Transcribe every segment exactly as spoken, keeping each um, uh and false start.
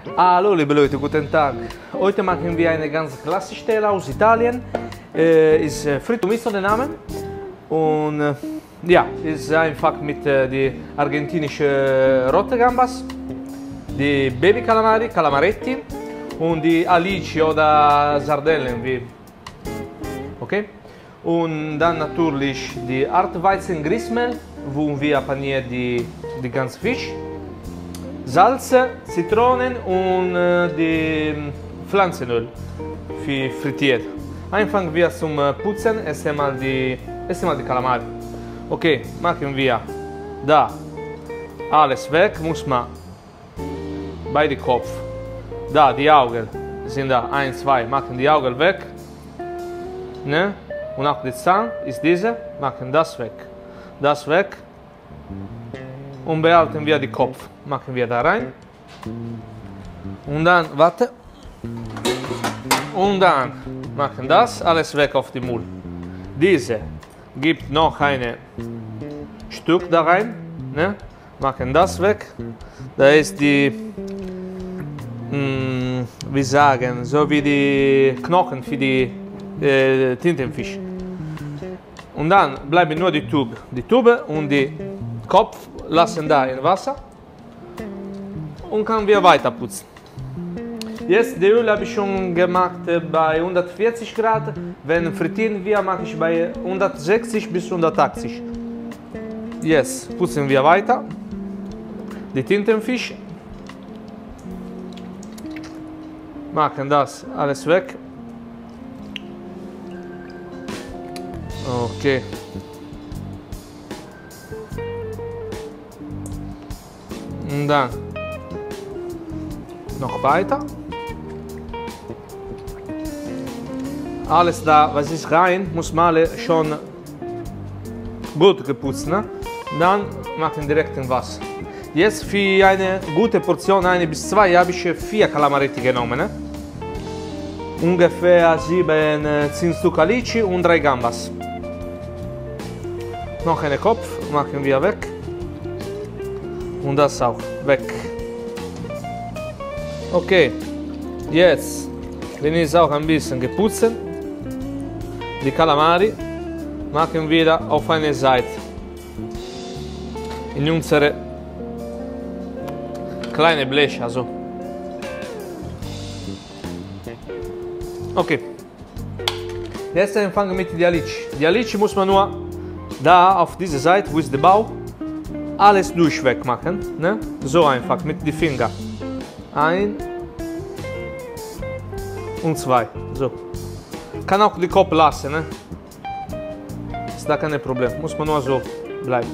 Hallo liebe Leute, guten Tag. Heute machen wir eine ganz klassische Stelle aus Italien. Äh, ist äh, Fritto Misto der Name. Und äh, ja, ist einfach mit äh, die argentinische rote Gambas, die Baby Calamari, Calamaretti und die Alici oder Sardellen. Wie. Okay? Und dann natürlich die Hartweizen Grissmel, wo wir panieren die, die ganze Fisch. Salz, Zitronen und äh, die Pflanzenöl für frittiert. Anfangen wir zum Putzen, erst einmal die, erst einmal die Calamari. Okay, machen wir da alles weg, muss man bei dem Kopf. Da die Augen sind da, eins, zwei, machen die Augen weg. Ne? Und auch die Zahn ist diese, machen das weg. Das weg. Und behalten wir den Kopf. Machen wir da rein. Und dann, warte. Und dann machen das alles weg auf den Müll. Diese gibt noch ein Stück da rein. Ne? Machen das weg. Da ist die, mh, wie sagen, so wie die Knochen für die äh, Tintenfisch. Und dann bleiben nur die Tube. Die Tube und die Kopf lassen da in Wasser und können wir weiter putzen. Jetzt die Öl habe ich schon gemacht bei hundertvierzig Grad. Wenn frittieren wir, mache ich bei hundertsechzig bis hundertachtzig. Jetzt putzen wir weiter. Die Tintenfisch. Machen das alles weg. Okay. Und dann noch weiter. Alles da, was ist rein, muss man schon gut geputzt. Ne? Dann machen direkt in Wasser. Jetzt für eine gute Portion, eine bis zwei, habe ich vier Calamaretti genommen. Ne? Ungefähr sieben, zehn Stück Alici und drei Gambas. Noch einen Kopf machen wir weg. Und das auch weg. Okay, jetzt, wenn ich auch ein bisschen geputzt, die Calamari machen wir auf eine Seite. In unsere kleine Blech, also. Okay. Jetzt anfangen wir mit der Alici. Die Alici muss man nur da auf diese Seite, wo ist der Bauch, alles durchweg machen, ne? So einfach mit den Fingern. Ein und zwei. So. Kann auch den Kopf lassen, ne? Ist da kein Problem. Muss man nur so bleiben.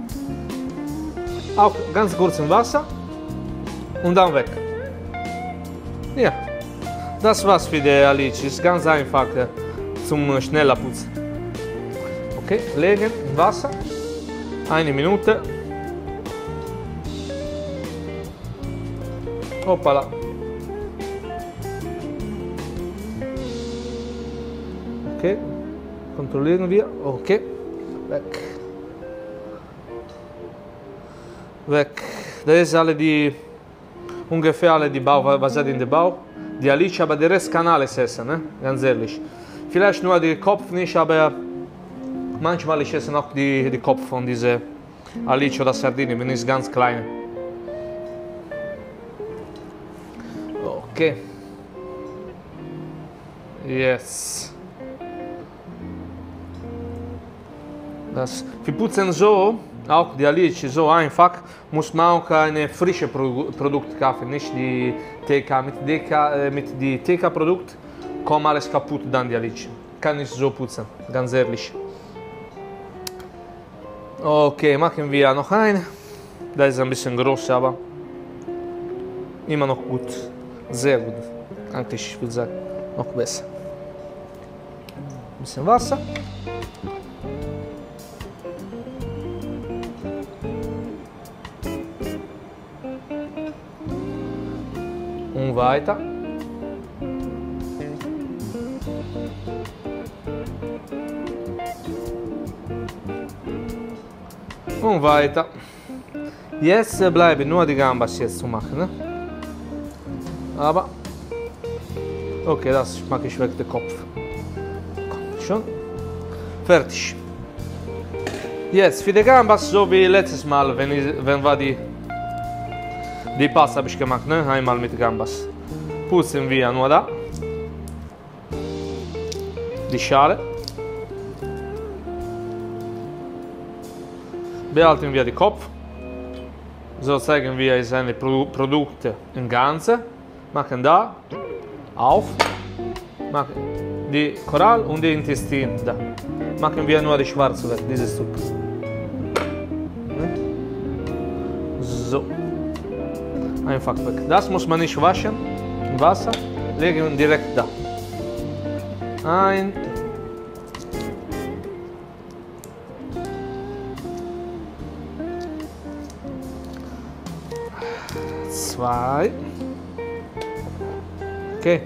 Auch ganz kurz im Wasser und dann weg. Ja. Das war's für die Alici. Ist ganz einfach zum schneller Putzen. Okay, legen im Wasser. Eine Minute. Hoppala. Okay, kontrollieren wir. Okay, weg. Weg. Das ist alle die, ungefähr alle die Bauch, was hat in der Bauch. Die Alici, aber der Rest kann alles essen, ne? Ganz ehrlich. Vielleicht nur den Kopf nicht, aber manchmal ich esse noch die, die Kopf von dieser Alici oder Sardine, wenn es ganz klein. Okay. Yes. Das, wir putzen so, auch die Alici so einfach, muss man auch eine frische Pro Produkt kaufen, nicht die T K. Mit, D K, äh, mit die T K-Produkt kommt alles kaputt, dann die Alici. Kann ich so putzen, ganz ehrlich. Okay, machen wir noch ein. Das ist ein bisschen groß, aber immer noch gut. Sehr gut. Eigentlich, ich würde sagen, noch besser. Ein bisschen Wasser. Und weiter. Und weiter. Jetzt bleiben nur die Gambas jetzt zu machen. Ne? aber okay, das mache ich weg den Kopf. Schon fertig. Jetzt für die Gambas, so wie letztes Mal, wenn, ich, wenn war die die Pasta habe ich gemacht, ne? Einmal mit Gambas. Putzen wir nur da die Schale. Behalten wir den Kopf. So zeigen wir seine Produkte im Ganzen. Machen da auf. Machen die Korall und die Intestin da. Machen wir nur die schwarze weg, dieses Stück. So. Einfach weg. Das muss man nicht waschen. Im Wasser. Legen direkt da. Ein. Zwei. Okay.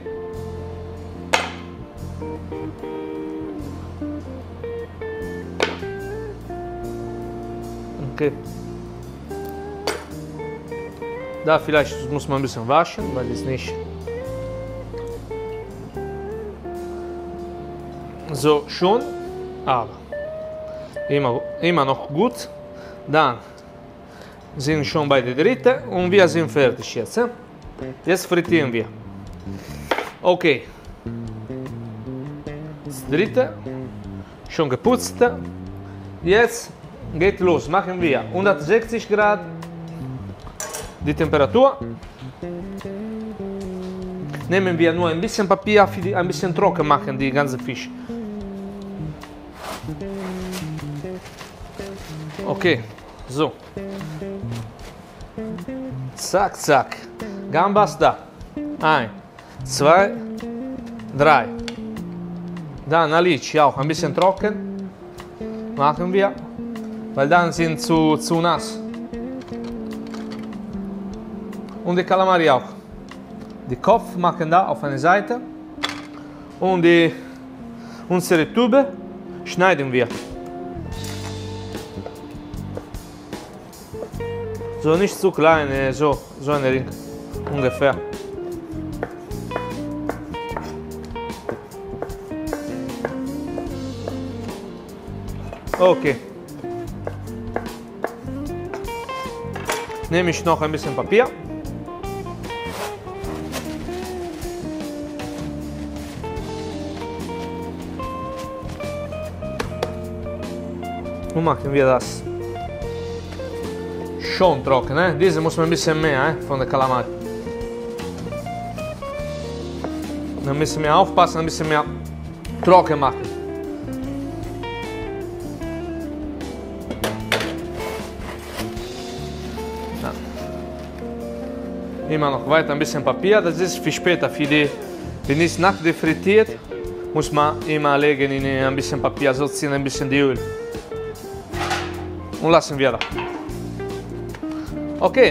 Okay. Da vielleicht muss man ein bisschen waschen, weil es nicht so schon, aber immer, immer noch gut. Dann sind schon bei der dritten und wir sind fertig jetzt. Jetzt frittieren wir. Okay. Das dritte schon geputzt. Jetzt geht los. Machen wir hundertsechzig Grad die Temperatur. Nehmen wir nur ein bisschen Papier, für die, ein bisschen trocken machen die ganze Fisch. Okay, so. Zack, zack. Gambas da. Ein, zwei, drei. Dann Alici auch ein bisschen trocken. Machen wir. Weil dann sind zu, zu nass. Und die Kalamari auch. Die Kopf machen da auf eine Seite. Und die, unsere Tube schneiden wir. So nicht zu klein, so, so ein Ring ungefähr. Okay. Nehme ich noch ein bisschen Papier. Und machen wir das. Schon trocken, ne? Diese muss man ein bisschen mehr, eh, von der Kalamari. Dann müssen wir aufpassen, ein bisschen mehr trocken machen. Ja. Immer noch weiter ein bisschen Papier, das ist für später, für die, wenn es nachher frittiert, muss man immer legen in ein bisschen Papier, so ziehen ein bisschen die Öl. Und lassen wir da. Okay.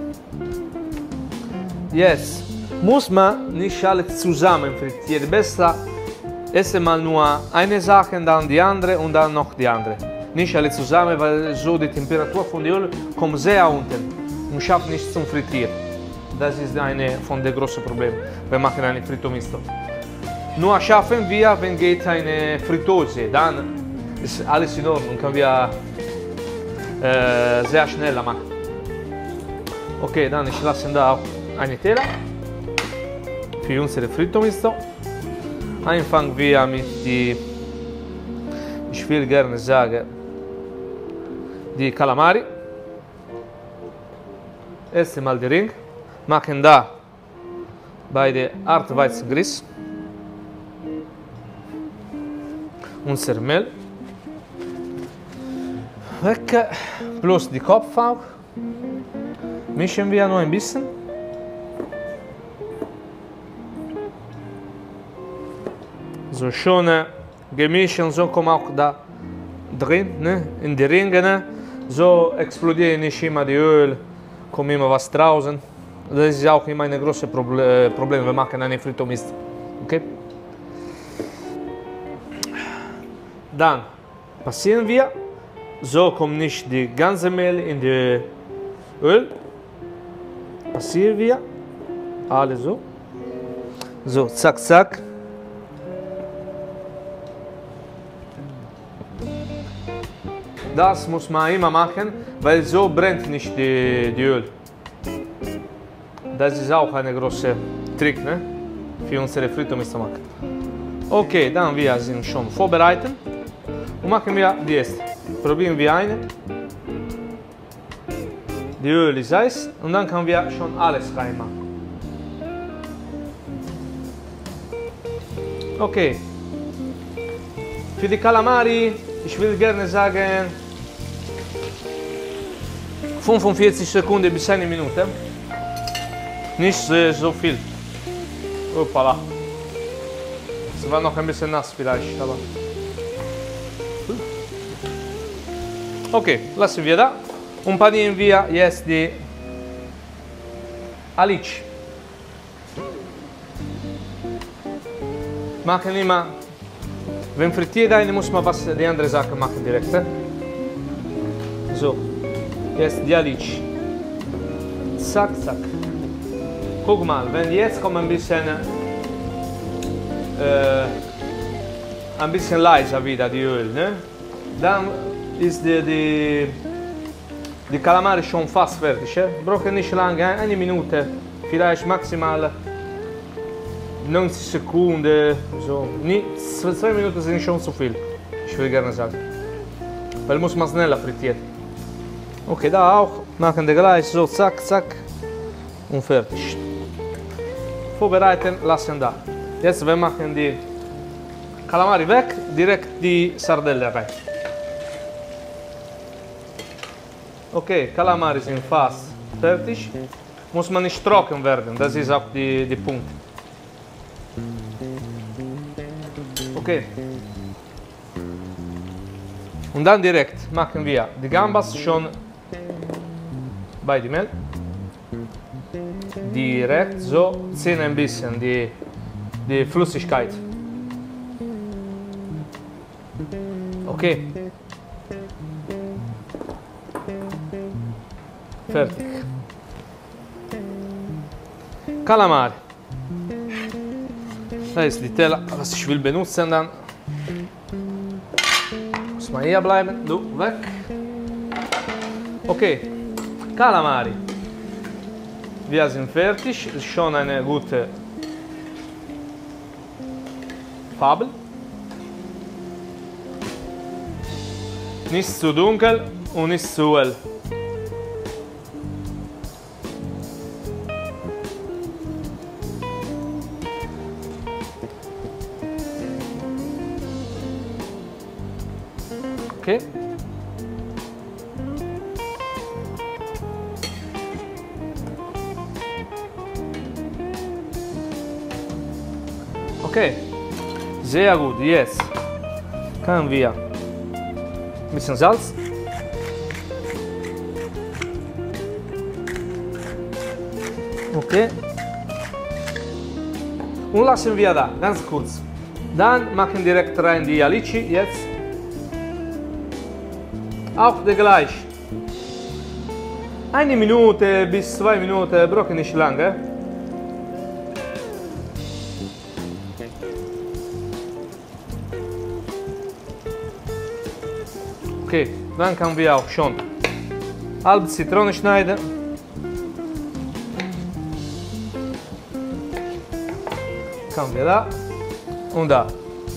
Jetzt muss man nicht alles zusammen frittieren. Besser erst mal nur eine Sache, dann die andere und dann noch die andere. Nicht alle zusammen, weil so die Temperatur von dem Öl kommt sehr unten und schafft nicht zum Frittieren. Das ist eine von den großen Problemen. Wir machen eine Fritto Misto. Nur schaffen wir, wenn geht eine Frittose, dann ist alles in Ordnung, können wir äh, sehr schnell machen. Okay, dann ich lasse da auch eine Teller für unsere Fritto Misto. Anfangen wir mit die, ich will gerne sagen, die Kalamari. Erst einmal den Ring. Machen da bei der Art Weizengrieß unser Mehl. Weg, plus die Kopf auch. Mischen wir noch ein bisschen. So schon äh, gemischt und so kommt auch da drin, ne? In die Ringe. Ne? So explodiert nicht immer die Öl, kommt immer was draußen. Das ist auch immer ein großes Proble Problem, wir machen eine Fritto Misto. Okay? Dann passieren wir, so kommt nicht die ganze Mehl in die Öl. Passieren wir Alles so. So, zack, zack. Das muss man immer machen, weil so brennt nicht die, die Öl. Das ist auch ein großer Trick, ne? Für unsere Fritto-Misto-Mac. Okay, dann wir sind schon vorbereitet und machen wir die erste. Probieren wir eine. Die Öl ist heiß und dann können wir schon alles reinmachen. Okay. Für die Kalamari, ich will gerne sagen fünfundvierzig Sekunden bis eine Minute. Nicht äh, so viel. Hoppala. Es war noch ein bisschen nass vielleicht, aber. Okay, lassen wir da. Und panieren wir jetzt die Alici. Machen immer, wenn frittiert eine, muss man was die andere Sache machen direkt. Eh? So, jetzt die Alici. Zack, zack. Guck mal, wenn jetzt kommt ein bisschen, äh, ein bisschen leiser wieder die Öl, ne? Dann ist die, die, die Kalamari schon fast fertig. Eh? Braucht nicht lange, eine Minute, vielleicht maximal neunzig Sekunden, so. Nie, zwei Minuten sind schon zu viel, ich will gerne sagen. Weil muss man schneller frittieren. Okay, da auch, machen wir gleich so, zack, zack und fertig. Vorbereiten, lassen da. Jetzt wir machen die Kalamari weg, direkt die Sardelle rein. Okay, Kalamari sind fast fertig. Muss man nicht trocken werden, das ist auch die, die Punkt. Okay. Und dann direkt machen wir die Gambas schon bei dem Mehl. Direkt so, ziehen ein bisschen die, die Flüssigkeit. Okay. Fertig. Kalamari. Da ist die Teller, was ich will benutzen, dann muss man hier bleiben, du weg. Okay, Kalamari. Wir sind fertig, ist schon eine gute Farbe. Nicht zu dunkel und nicht zu hell. Okay. Okay. Sehr gut. Jetzt können wir ein bisschen Salz. Okay. Und lassen wir da, ganz kurz. Dann machen direkt rein die Alici jetzt. Auch der gleich. Eine Minute bis zwei Minuten, brauche nicht lange. Okay, dann können wir auch schon halbe Zitrone schneiden. Können wir da und da.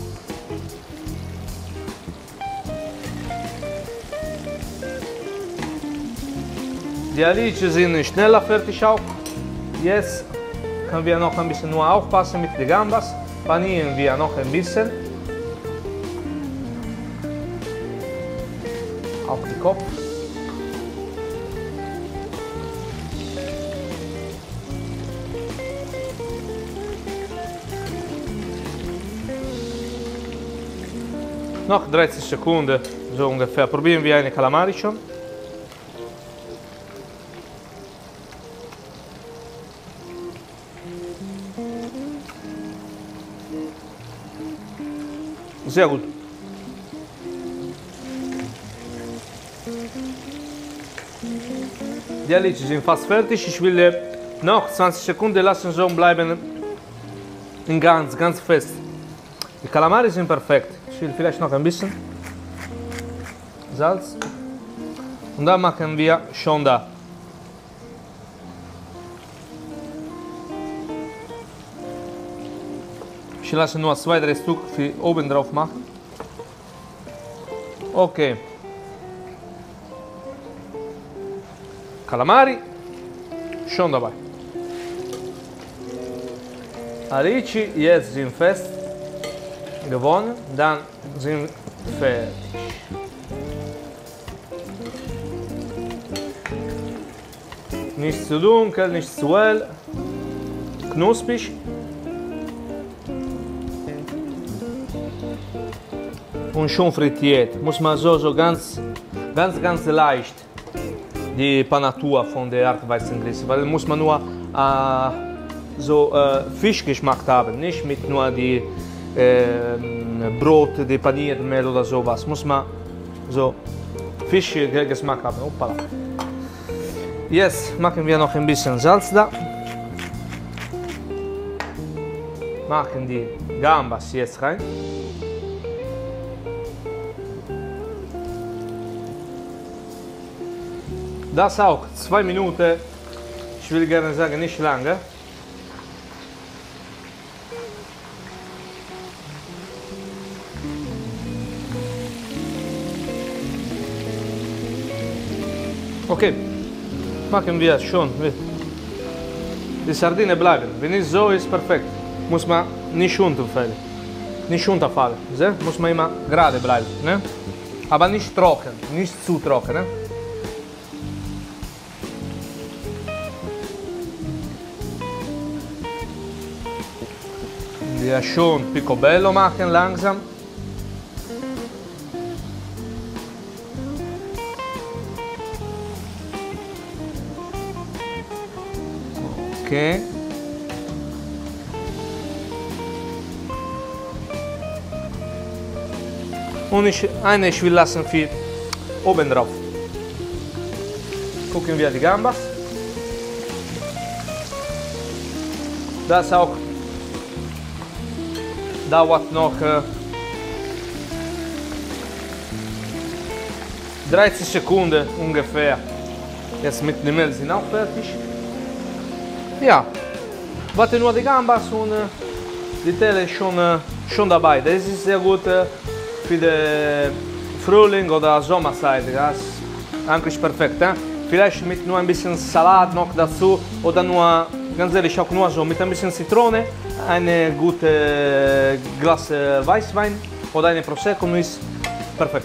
Die Alici sind schneller fertig auch. Jetzt können wir noch ein bisschen nur aufpassen mit den Gambas. Panieren wir noch ein bisschen. Auch den Kopf. Noch dreißig Sekunden, so ungefähr. Probieren wir eine Kalamari schon. Sehr gut. Die Alici sind fast fertig. Ich will Noch zwanzig Sekunden lassen so bleiben in ganz, ganz fest. Die Kalamari sind perfekt. Ich will vielleicht noch ein bisschen Salz. Und dann machen wir schon da. Ich lasse nur zwei, drei Stück für oben drauf machen. Okay. Kalamari schon dabei. Arici jetzt sind fest gewonnen, dann sind fertig. Nicht zu dunkel, nicht zu hell, knusprig. Und schon frittiert. Muss man so, so ganz, ganz, ganz leicht die Panatura von der Art Weizengrieße, weil muss man nur äh, so äh, Fischgeschmack haben, nicht mit nur die äh, Brot, die paniert Mehl oder sowas. Muss man so Fischgeschmack haben. Hoppala. Jetzt machen wir noch ein bisschen Salz da. Machen die Gambas jetzt rein. Das auch zwei Minuten, ich will gerne sagen nicht lange. Okay, machen wir schon. Die Sardine bleiben. Wenn es so ist, perfekt. Muss man nicht runterfallen. Nicht runterfallen. Muss man immer gerade bleiben. Ne? Aber nicht trocken, nicht zu trocken. Ne? Wir schon picobello machen langsam. Okay. Und ich, eine ich will lassen für oben drauf. Gucken wir die Gambas. Das auch dauert noch äh, dreißig Sekunden ungefähr. Jetzt mit dem Mehl sind auch fertig. Ja, warte nur die Gambas und äh, die Teller ist schon, äh, schon dabei. Das ist sehr gut äh, für den Frühling oder Sommerzeit. Das ist eigentlich perfekt. Äh? Vielleicht mit nur ein bisschen Salat noch dazu oder nur, ganz ehrlich, auch nur so mit ein bisschen Zitrone. Eine gute Glas Weißwein oder eine Prosecco ist perfekt.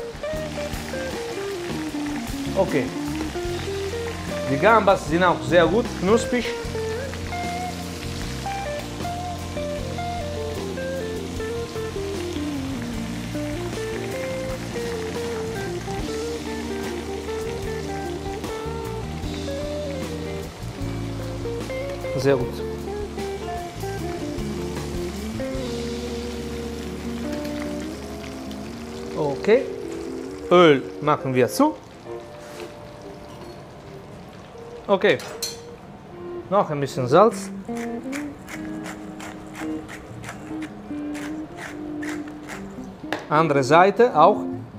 Okay. Die Gambas sind auch sehr gut, knusprig. Sehr gut. Okay, Öl machen wir zu. Okay, noch ein bisschen Salz. Andere Seite auch.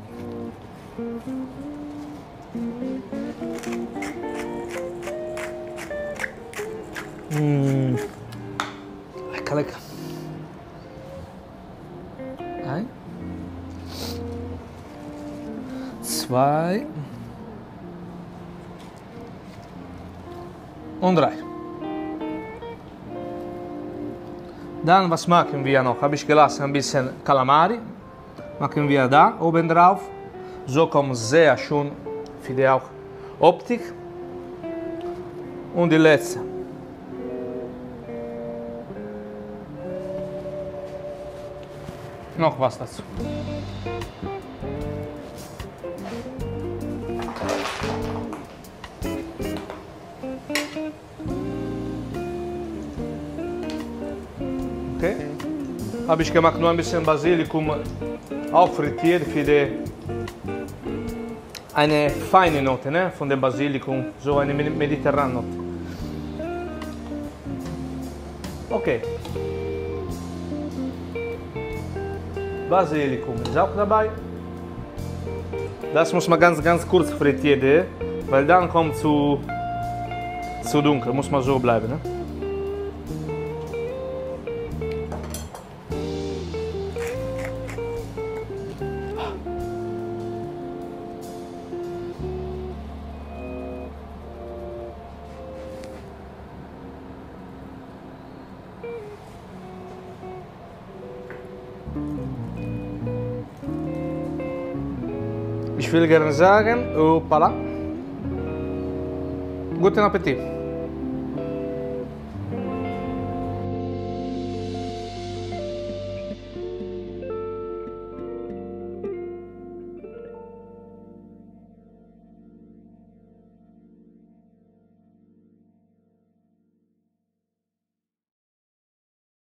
Mmh. Lecker, lecker. Ein. Zwei und drei. Dann, was machen wir noch? Habe ich gelassen ein bisschen Kalamari. Machen wir da oben drauf. So kommt sehr schön für die auch Optik. Und die letzte. Noch was dazu. Okay. Habe ich gemacht nur ein bisschen Basilikum, auch frittiert für die, eine feine Note, ne, von dem Basilikum, so eine mediterrane Note. Okay. Basilikum ist auch dabei. Das muss man ganz, ganz kurz frittieren, weil dann kommt zu, zu dunkel. Muss man so bleiben. Ne? Ich will gerne sagen, opala. Guten Appetit.